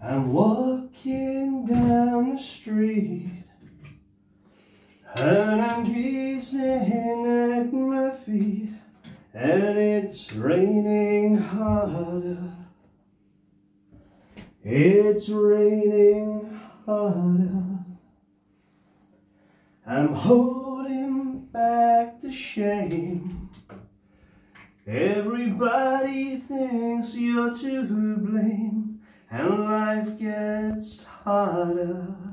I'm walking down the street and I'm gazing at my feet, and it's raining harder. It's raining harder. I'm holding back the shame. Everybody thinks you're to blame, and life gets harder.